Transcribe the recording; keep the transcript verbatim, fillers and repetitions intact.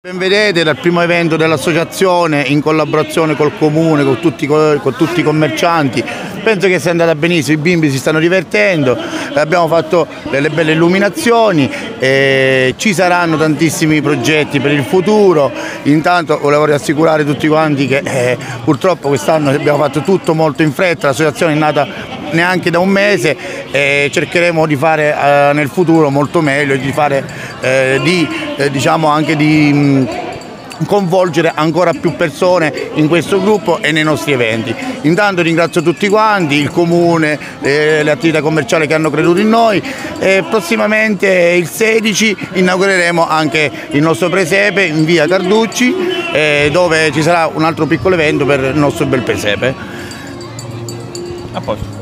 Ben vedete, dal primo evento dell'associazione in collaborazione col comune, con tutti, con tutti i commercianti, penso che sia andata benissimo, i bimbi si stanno divertendo, abbiamo fatto delle belle illuminazioni, e ci saranno tantissimi progetti per il futuro. Intanto volevo rassicurare tutti quanti che eh, purtroppo quest'anno abbiamo fatto tutto molto in fretta, l'associazione è nata neanche da un mese e cercheremo di fare eh, nel futuro molto meglio, di fare eh, di, eh, diciamo anche di mh, coinvolgere ancora più persone in questo gruppo e nei nostri eventi. Intanto ringrazio tutti quanti, il comune, eh, le attività commerciali che hanno creduto in noi, e prossimamente il sedici inaugureremo anche il nostro presepe in via Carducci, eh, dove ci sarà un altro piccolo evento per il nostro bel presepe. A posto.